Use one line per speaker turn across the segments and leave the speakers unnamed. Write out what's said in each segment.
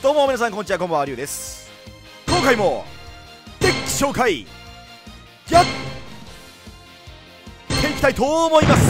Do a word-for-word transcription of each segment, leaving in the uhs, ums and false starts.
どうも皆さんこんにちは、こんばんは、りゅうです。今回もデッキ紹介やっていきたいと思います。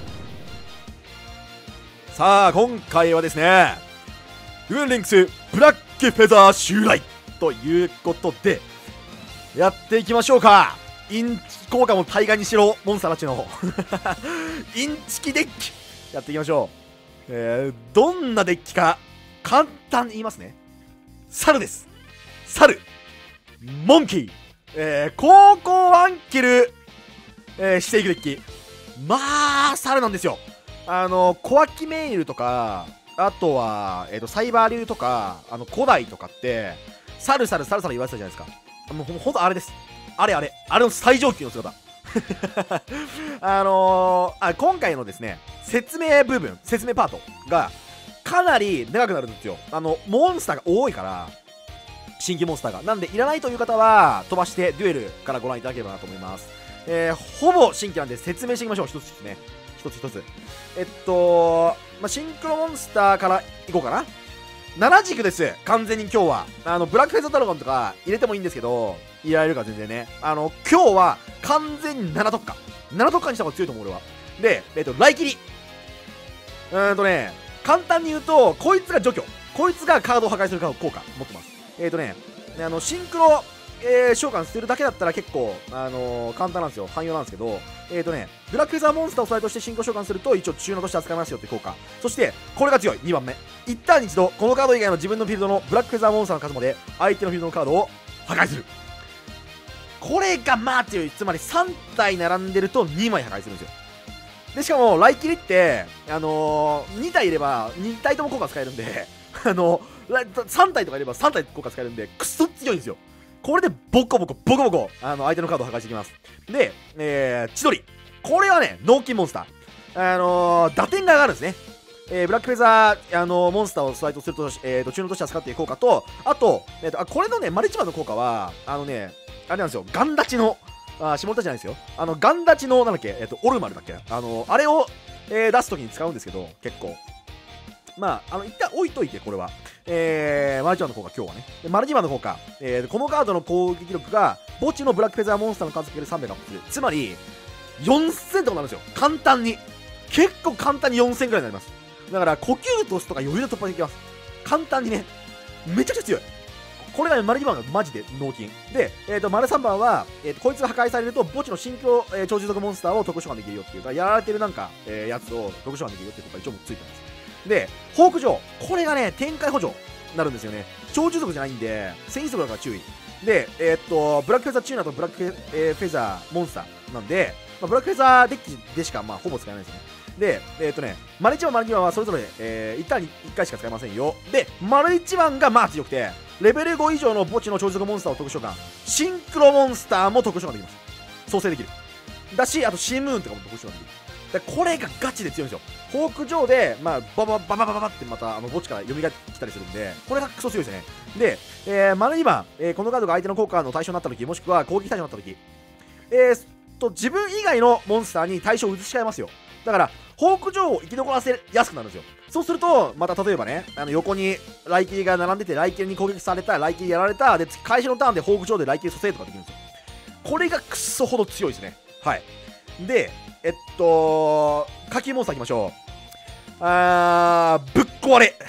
さあ今回はですね、ウーンリンクスブラックフェザー襲来ということでやっていきましょうか。インチ効果も対岸にしろモンスターたちのインチキデッキやっていきましょう。えー、どんなデッキか簡単に言いますね。猿です。猿モンキー、えー、高校ワンキル、えー、していくデッキ。まあ猿なんですよ。あの小脇メイルとか、あとは、えー、とサイバー流とか、あの古代とかって猿猿猿猿言われてたじゃないですか。もうほんとあれです。あれあれあれの最上級の姿あのー、あ今回のですね説明部分、説明パートがかなり長くなるんですよ。あのモンスターが多いから、新規モンスターが。なんでいらないという方は飛ばしてデュエルからご覧いただければなと思います。えー、ほぼ新規なんで説明していきましょう。一つですね、一つ一つ。えっとまあ、シンクロモンスターからいこうかな。なな軸です、完全に今日は。あのブラックフェザードラゴンとか入れてもいいんですけど、入れられるから全然ね。あの今日は完全になな特化なな特化にした方が強いと思う俺は。で、えっと雷切り、うーんとね簡単に言うと、こいつが除去、こいつがカードを破壊する効果持ってます。えっとねあのシンクロ、えー、召喚するだけだったら結構、あのー、簡単なんですよ、汎用なんですけど、えっとねブラックフェザーモンスターを素材としてシンクロ召喚すると一応中のとして扱いますよって効果。そしてこれが強いにばんめ、一旦に一度このカード以外の自分のフィールドのブラックフェザーモンスターの数まで相手のフィールドのカードを破壊する。これがまあ強い。つまりさん体並んでるとにまい破壊するんですよ。でしかも雷切りってあのー、に体いればに体とも効果使えるんであのさん体とかいればさん体効果使えるんでクソ強いんですよ。これでボコボコボコボコあの相手のカードを破壊していきます。で、えー、千鳥、これはね脳筋モンスター、あのー、打点が上がるんですね。えー、ブラックフェザー、あのー、モンスターをスライドすると、えー、と中のとして扱っている効果と、あと、えー、とあこれのねマルチマンの効果はあのねあれなんですよ、ガンダチのあ下ネタじゃないですよ、あのガンダチのなんだっけ、えっとオルマルだっけ、あのあれを、えー、出すときに使うんですけど、結構まああの一旦置いといて、これはえー、マルチマンの効果今日はね、マルチマンの効果、えー、このカードの攻撃力が墓地のブラックフェザーモンスターの数かけるさんびゃくアップする。つまりよんせんとかなるんですよ、簡単に。結構簡単によんせんくらいになります。だから呼吸トスとか余裕で突破できます、簡単にね。めちゃくちゃ強い。これが、ね、マルにばんがマジで脳筋で、えー、とマルさんばんは、えー、とこいつが破壊されると墓地の新境、えー、超持続モンスターを特殊召喚できるよっていうか、やられてるなんか、えー、やつを特殊召喚できるよっていうことが一応ついてます。でホーク城、これがね展開補助になるんですよね。超持続じゃないんで戦術力だから注意で、えー、っとブラックフェザーチューナーとブラックフェ、えー、フェザーモンスターなんで、まあ、ブラックフェザーデッキでしか、まあ、ほぼ使えないですよね。で、えー、っとねマルいちばんマルにばんはそれぞれ、えー、いちターンにいっかいしか使えませんよ。でマルいちばんがまあ強くて、レベルご以上の墓地の超持続モンスターを特殊召喚、シンクロモンスターも特殊召喚できます。創生できるだし、あとシンムーンとかも特殊召喚できる。でこれがガチで強いんですよ。ホーク上で、まあ、バババババババってまたあの墓地から蘇ってきたりするんで、これがクソ強いですね。で、えー、マルにばん、えー、このカードが相手の効果の対象になった時、もしくは攻撃対象になった時、えー、と自分以外のモンスターに対象を移し替えますよ。だからホーク上を生き残らせやすくなるんですよ。そうするとまた例えばね、あの横にライキリが並んでて、ライキリに攻撃された、ライキリやられた、で開始のターンでホーク上でライキリ蘇生とかできるんですよ。これがクソほど強いですね。はい。でえっと課金モンスターいきましょう。あーぶっ壊れ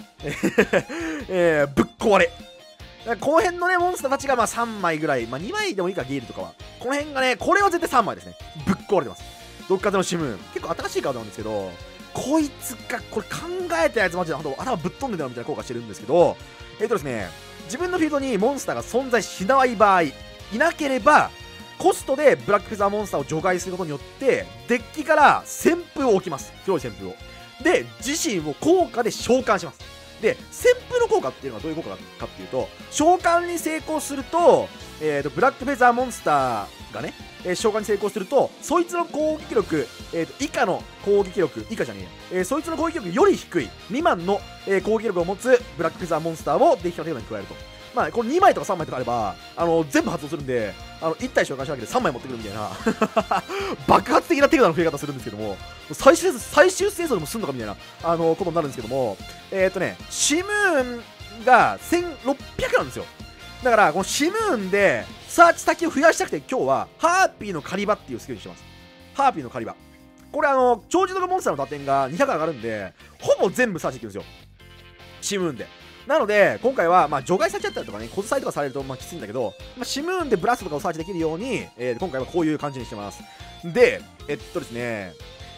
えー、ぶっ壊れ。この辺のねモンスターたちがまあさんまいぐらい、まあ、にまいでもいいか、ゲールとかはこの辺がね、これは絶対さんまいですね。ぶっ壊れてます。どっかでのシムーン、結構新しいカードなんですけど、こいつがこれ考えたやつマジでほんと頭ぶっ飛んでるなみたいな効果してるんですけど、えっとですね自分のフィールドにモンスターが存在しない場合、いなければコストでブラックフェザーモンスターを除外することによってデッキから旋風を置きます。強い旋風を。で自身を効果で召喚します。で旋風の効果っていうのはどういう効果かっていうと、召喚に成功すると、えー、とブラックフェザーモンスターがね、えー、召喚に成功するとそいつの攻撃力、えー、と以下の攻撃力以下じゃねえよ、えー、そいつの攻撃力より低い未満の、えー、攻撃力を持つブラックフェザーモンスターをデッキの手札に加えると。まあこれにまいとかさんまいとかあればあの全部発動するんで、あのいち体召喚したわけでさんまい持ってくるみたいな爆発的な手札の増え方するんですけども、最終最終戦争でもすんのかみたいなあのことになるんですけども、えっ、ー、とねシムーンがせんろっぴゃくなんですよ。だからこのシムーンでサーチ先を増やしたくて、今日はハーピーの狩り場っていうスキルにしてます。ハーピーの狩り場、これあの超自動モンスターの打点がにひゃく上がるんで、ほぼ全部サーチできるんですよ、シムーンで。なので今回はまあ除外されちゃったりとかね、小伝いとかされるとまあきついんだけど、まあ、シムーンでブラストとかをサーチできるように、えー、今回はこういう感じにしてます。でえっとですね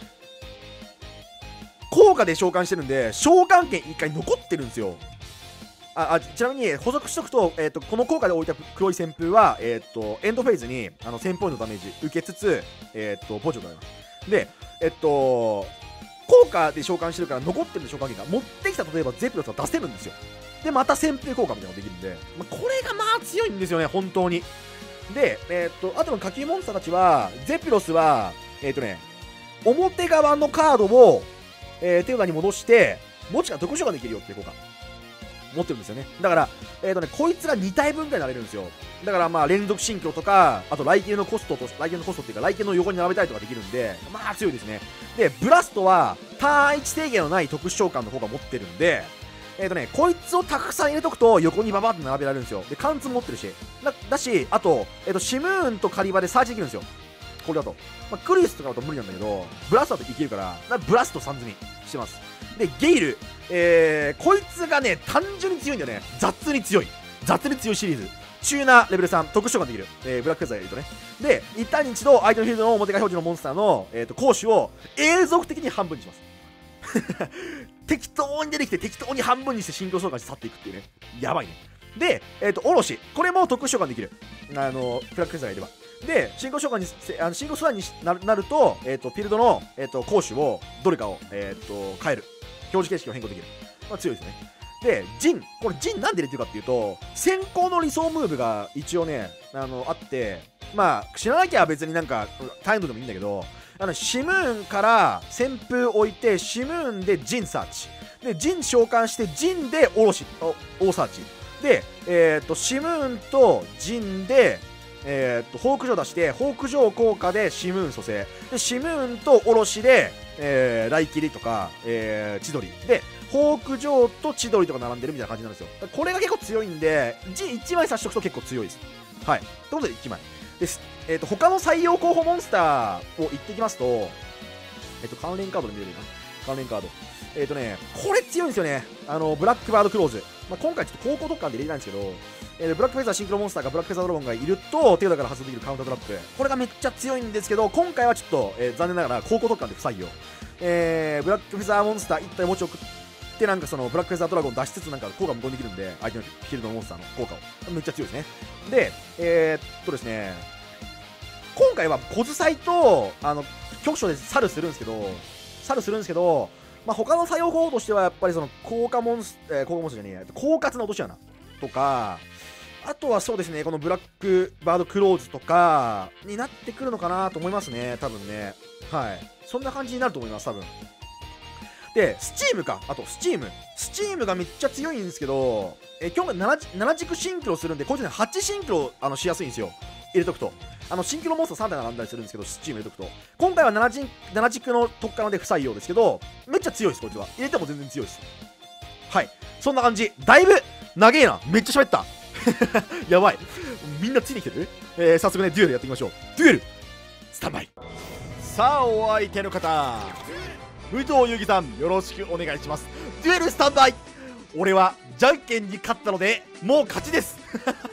効果で召喚してるんで召喚権いっかい残ってるんですよ。ああちなみに補足しとくと、えー、とこの効果で置いた黒い旋風は、えー、とエンドフェーズにあのせんポイントのダメージ受けつつ、えー、とポジョンがあります。でえっと効果で召喚してるから残ってる召喚権が持ってきた、例えばゼプロスが出せるんですよ。でまた旋風効果みたいなのができるんで、まあ、これがまあ強いんですよね本当に。でえっとあとの下級モンスターたちは、ゼピロスはえっとね表側のカードを、えー、手札に戻して墓地から特殊ができるよっていう効果持ってるんですよね。だから、えーとね、こいつがに体分ぐらいになれるんですよ。だからまあ連続進行とか、あと雷剣のコストと雷剣のコストっていうか雷剣の横に並べたりとかできるんで、まあ強いですね。でブラストはターンいち制限のない特殊召喚の効果持ってるんで、えーとねこいつをたくさん入れとくと横にババって並べられるんですよ。で貫通も持ってるしだだし、あと,、えーとシムーンとカリバでサーチできるんですよこれだと。まあ、クリスとかだと無理なんだけどブラストだといけるから、だからブラストさん積みしてます。でゲイル、えー、こいつがね単純に強いんだよね。雑に強い雑に強いシリーズ、チューナーレベルさん特殊召喚できる、えー、ブラックフェザーやるとね。で一旦に一度相手のフィールドの表側表示のモンスターの、えー、と攻守を永続的に半分にします適当に出てきて適当に半分にしてシンクロ召喚して去っていくっていうね、やばいね。で、えー、とおろし、これも特殊召喚できる、あのブラックフェザーがいれば。でシンクロ召喚にあのシンクロスワンになるなると、えー、とフィールドの、えー、と攻守をどれかを、えー、と変える表示形式を変更できる、まあ、強いですね。でジン、これジンなんで入れてるかっていうと、先行の理想ムーブが一応ねあのあって、まあ知らなきゃ別になんかタイムでもいいんだけど、あのシムーンから旋風置いてシムーンでジンサーチでジン召喚してジンでオロシ大サーチで、えー、とシムーンとジンでえー、とホークジョー出してホークジョー効果でシムーン蘇生でシムーンとオロシで、えー、ライキリとか、えー、千鳥でホークジョーと千鳥とか並んでるみたいな感じなんですよ。これが結構強いんでジンいちまい差しとくと結構強いです。はいということでいちまいです。えー、と他の採用候補モンスターを言っていきますと、えっ、ー、と関連カードで見れるかな、関連カードえっ、ー、とねこれ強いんですよね。あのブラックバードクローズ、まあ、今回ちょっと高校特感で入れないんですけど、えー、ブラックフェザーシンクロモンスターがブラックフェザードラゴンがいると手札から発動できるカウンタートラップ、これがめっちゃ強いんですけど、今回はちょっと、えー、残念ながら高校特感で不採用。えー、ブラックフェザーモンスターいち体持ち送ってなんかそのブラックフェザードラゴン出しつつなんか効果無効にできるんで、相手のフィールドのモンスターの効果をめっちゃ強いですね。でえー、っとですね今回は小伝いとあの局所でサルするんですけどサルするんですけどまあ、他の作用方法としてはやっぱりその効果モンス、えー、効果モンスターじゃねえ狡猾な落とし穴とか、あとはそうですねこのブラックバードクローズとかになってくるのかなと思いますね多分ね。はいそんな感じになると思います多分。でスチームか、あとスチームスチームがめっちゃ強いんですけど、えー、今日が 7, 7軸シンクロするんでこいつねはちシンクロあのしやすいんですよ入れとくと。あのシンクロモンスターさん体並んだりするんですけどスチーム入れとくと、今回は 7, 軸なな軸の特化ので不採用ですけどめっちゃ強いですこいつは。入れても全然強いです。はいそんな感じ。だいぶ長えな、めっちゃ喋ったやばいみんなついてきてる、えー、早速ねデュエルやっていきましょう。デュエルスタンバイ。さあお相手の方武藤遊戯さんよろしくお願いします。デュエルスタンバイ。俺はじゃんけんに勝ったのでもう勝ちです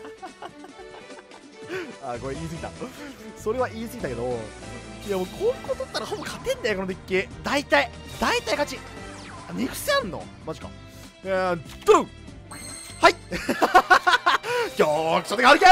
あこれ言い過ぎたそれは言い過ぎたけど、いやもうこういうことったらほぼ勝てんだよこのデッキ。大体大体勝ち。あ肉癖あんのマジか。えードンはい局所で変わるけー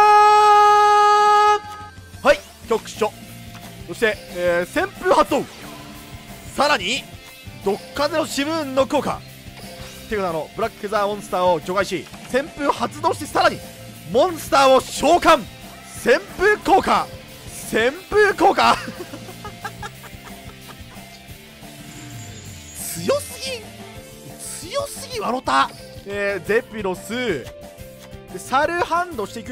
はい局所そして、えー、旋風発動、さらにどっかでのシムーンの効果っていうのあのブラックフェザーモンスターを除外し旋風発動して、さらにモンスターを召喚旋風効果旋風効果強すぎ強すぎワロタ、えー、ゼピロスでサルハンドしていく。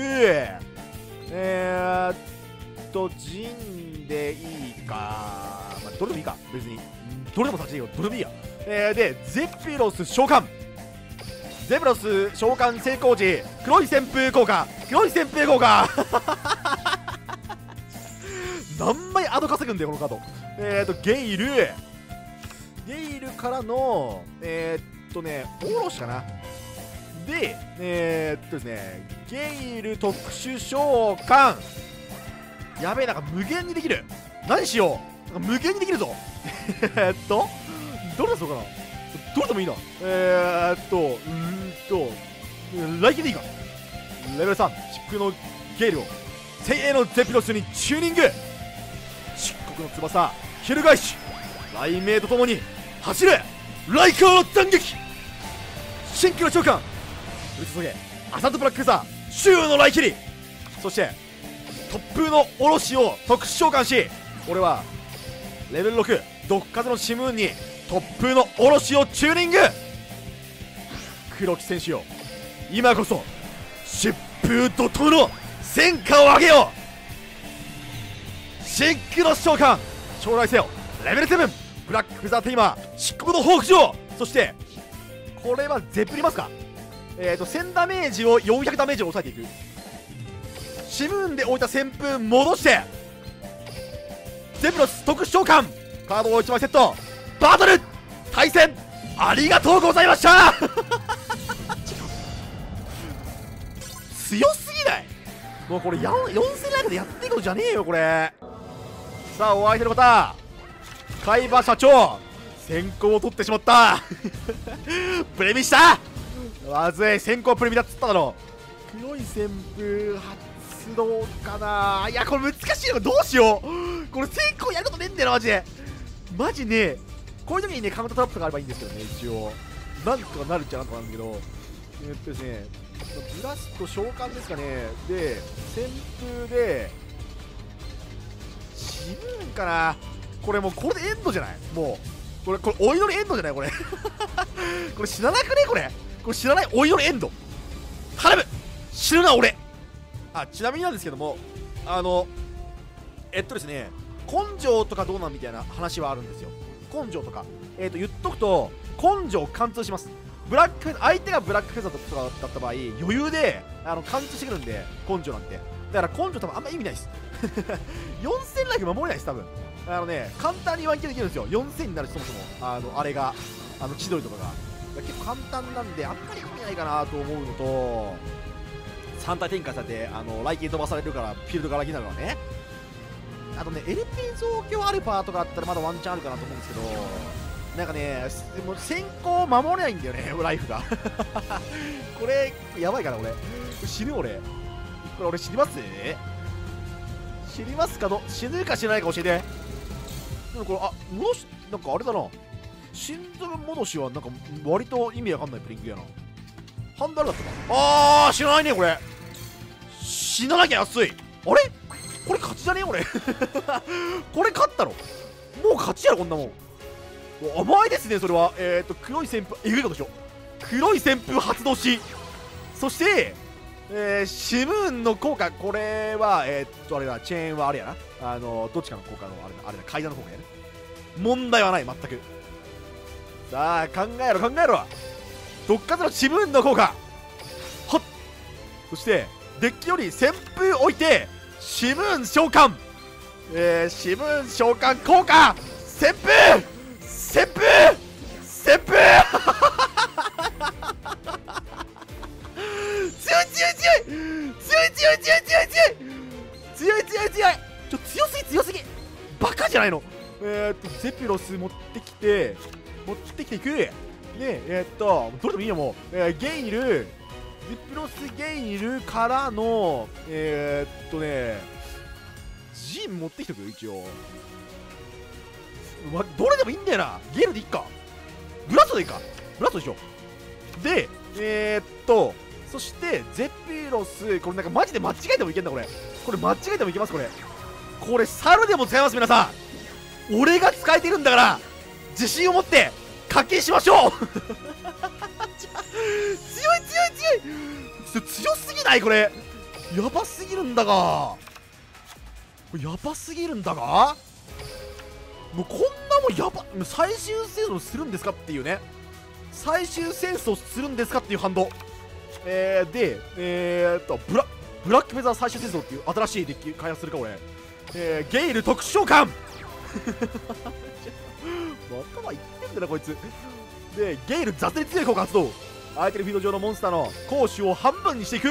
えーっとジンでいいか、まあ、どれでもいいか別にどれでも立ちいいよどれでもいいや。えー、でゼピロス召喚ゼブロス召喚成功時黒い旋風効果、黒い旋風効果何枚アド稼ぐんだよこのカード。えーとゲイルゲイルからのえー、っとねオロシかな。でえー、っとですねゲイル特殊召喚、やべえ、なんか無限にできる。何しよう、なんか無限にできるぞえっとどれ出そうかな、どれでもいいな。えー、っとうーんと来季でいいか。レベルさん地区のゲイルを精鋭のゼピロスにチューニング。漆黒の翼翻し雷鳴とともに走れライカーの斬撃。新規の召喚降り注げアサルトブラックフェザー周の雷切り。そして突風のおろしを特殊召喚し、俺はレベルろく毒風のシムーンに突風のおろしをチューニング。黒木選手よ、今こそ疾風怒涛の戦果を上げよう。シンクロ召喚将来せよレベルセブンブラックフェザーテイマー漆黒のホーク城。そしてこれはゼプリますか。えーとせんダメージをよんひゃくダメージを抑えていく。シムーンで置いた旋風戻してゼブロス特殊召喚カードをいちまいセット。バトル対戦ありがとうございました強すぎない？もうこれよんせんライクでやっていくのじゃねえよこれ。さあお相手の方海馬社長先行を取ってしまったプレミしたまずい、先行プレミだっつっただろ。黒い旋風発動かな。いやこれ難しいの、どうしよう。これ先行やることねえんだよなマジで。マジねこういう時にねカウントトラップとかあればいいんですけどね、一応なんとかなるっちゃなんとかなんだけど、えー、っとですねブラスト召喚ですかね。で旋風でシムーンかな。これもうこれでエンドじゃない。もうこれこれお祈りエンドじゃないこれこれ知らなくねこれ。これ知らない、お祈りエンド頼む知るな俺。あ、ちなみになんですけども、あのえっとですね根性とかどうなんみたいな話はあるんですよ。根性とかえっと言っとくと根性貫通します。ブラック相手がブラックフェザーとかだった場合余裕であの貫通してくるんで、根性なんて。だから根性多分あんま意味ないですよんせんライフ守れないです多分。あのね簡単にワンキルできるんですよ。よんせんになるしそもそもあのあれがあの千鳥とかが結構簡単なんであんまり意味ないかなと思うのと、さん体展開されてあの雷撃飛ばされるからフィールドがラギになるからね。あとね エルピー 増強アルファとかあったらまだワンチャンあるかなと思うんですけど、なんかねもう先行守れないんだよねライフがこれやばいから俺死ぬ。俺これ俺死にます。死にますかど死ぬか死なないか教えて。でもこれあ戻しなんかあれだな、心臓戻しはなんか割と意味わかんないプリンクやな。ハンダルだったか。あー知らないねこれ。死ななきゃ安い。あれこれ勝ちじゃねえ俺これ勝ったのもう勝ちやろこんなもん。甘いですねそれは。えっ、ー、と黒い旋風えぐいことでしょ。黒い旋風発動し、そしてえー、シムーンの効果、これはえー、っとあれだチェーンはあれやな、あのどっちかの効果のあれだあれだ階段の効果やね。問題はない全く。さあ考えろ考えろ。どっかでのシムーンの効果はっ。そしてデッキより旋風置いてシムーン召喚、えー、シムーン召喚効果旋風旋風旋風強い強い強い強い強い強い強い強い強い強い強いちょ強すぎ強すぎバカじゃないの。えー、っとゼピロス持ってきて持ってきていくで、えー、っとどれでもいいよもう、えー、ゲイルゼピロスゲイルからのえー、っとねジン持ってきておく一応、ま、どれでもいいんだよな。ゲイルでいっか、ブラストでいいか、ブラストでしょ。でえー、っとそしてゼピロスこれなんかマジで間違えてもいけんだこれ。これ間違えてもいけますこれ。これ猿でも使えます皆さん。俺が使えてるんだから自信を持って課金しましょう強い強い強い強すぎないこれ。やばすぎるんだがこれやばすぎるんだがもうこんなもんやば最終生存するんですかっていうね。 最終戦争するんですかっていう反動。えー、でえー、っとブラブラックフェザー最終戦争っていう新しいデッキ開発するか俺。えー、ゲイル特殊召喚頭いってんだなこいつ。でゲイル雑に強い効果発動。相手のフィード上のモンスターの攻守を半分にしていく。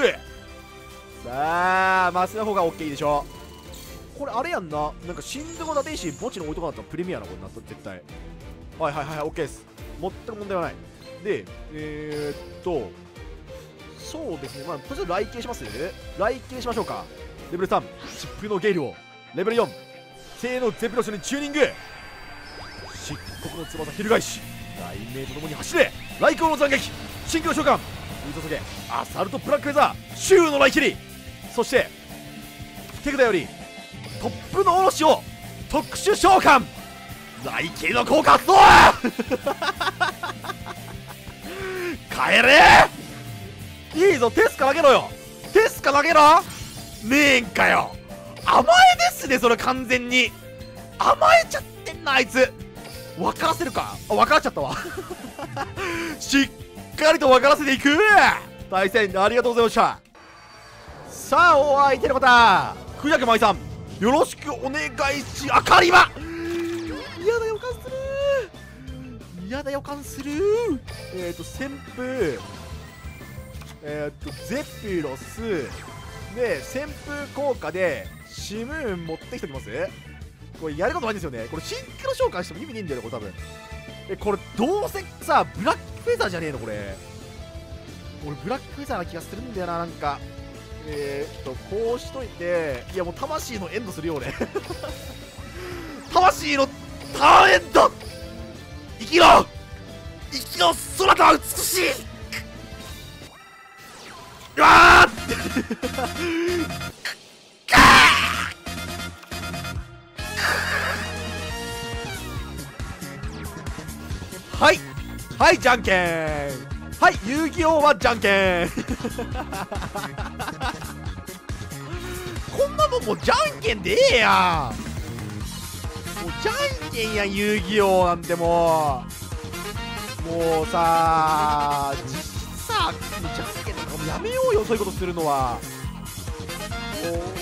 さあマスの方が OK でしょ。これあれやんな、なんか神殿立石墓地の置いとかだったらプレミアなこれなった絶対。はいはいはい OK です。全く問題はない。でえー、っとそうですね、まあとりあえず来系します来系しましょうか。レベルさん疾風のゲイルをレベルよん聖のゼブロスにチューニング。漆黒の翼翻し雷鳴とともに走れ。雷光の斬撃シンクロ召喚ウートソゲアサルトブラックフェザーシューの雷切り。そして手札よりトップのおろしを特殊召喚雷切の効果発動帰れ。いいぞテスカ投げろよ。テスカ投げろねえんかよ。甘えですねそれ完全に甘えちゃってんなあいつ。分からせるか。あ分からっちゃったわしっかりと分からせていく。対戦ありがとうございました。さあお相手の方久宅舞さんよろしくお願いし。あカリマ嫌な予感する嫌な予感する。えっ、ー、と旋風えっ、ー、とゼピロスで旋風効果でシムーン持ってきておきます。これやることないんですよね。これシンクロ召喚しても意味ねえんだよねこれ多分。えこれどうせさブラックフェザーじゃねえのこれ。俺ブラックフェザーな気がするんだよななんか。えー、っとこうしといていやもう魂のエンドするよ俺魂のターンエンド生きろ生きろ空とは美しい。うわーはいはいじゃんけんはい遊戯王はじゃんけんこんなもんもうじゃんけんでええやん。もうじゃんけんやん遊戯王なんてもうもうさ実質さじゃんけんなんかもうやめようよそういうことするのは。もう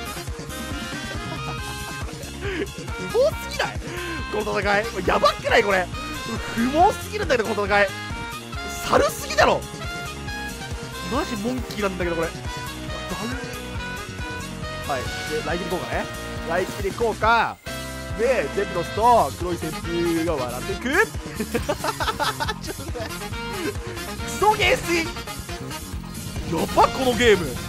不毛すぎないこの戦い。やばくないこれ。不毛すぎるんだけどこの戦い。猿すぎだろマジモンキーなんだけどこれ。はいでライ切り効果ね。ライ切り効果でゼピロスと黒い旋風が笑っていくちょっとねクソゲーすぎやばこのゲーム。